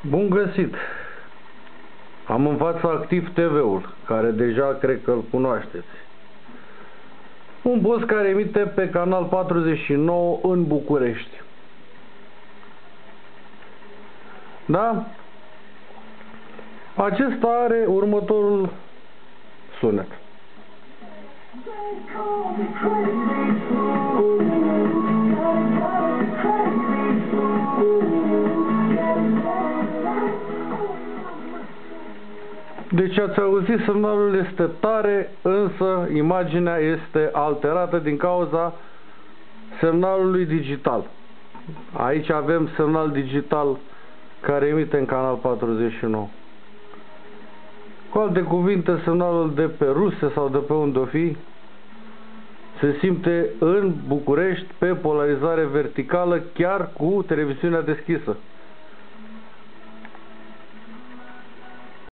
Bun găsit! Am în fața Activ TV-ul, care deja cred că îl cunoașteți. Un post care emite pe Canal 49 în București. Da? Acesta are următorul sunet. Deci ați auzit, semnalul este tare, însă imaginea este alterată din cauza semnalului digital. Aici avem semnal digital care emite în Canal 49. Cu alte cuvinte, semnalul de pe Rusia sau de pe unde o fi se simte în București pe polarizare verticală, chiar cu televiziunea deschisă.